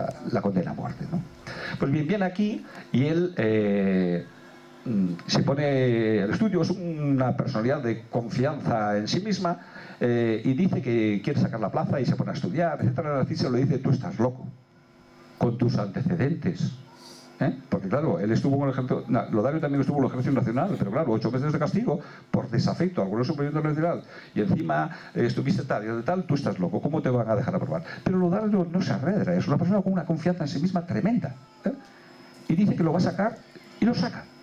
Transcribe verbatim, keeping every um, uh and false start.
la, la condena a muerte, ¿no? Pues bien, viene aquí y él eh, se pone el estudio, es una personalidad de confianza en sí misma, eh, y dice que quiere sacar la plaza y se pone a estudiar, etcétera. Narciso le dice: tú estás loco, con tus antecedentes, ¿eh? Porque claro, él estuvo con el ejército, no, Lodario también estuvo en el ejército nacional, pero claro, ocho meses de castigo por desafecto a algunos superiores nacional, y encima eh, estuviste tal y de tal, tú estás loco, ¿cómo te van a dejar aprobar? Pero Lodario no se arredra, es una persona con una confianza en sí misma tremenda, ¿eh? Y dice que lo va a sacar y lo saca.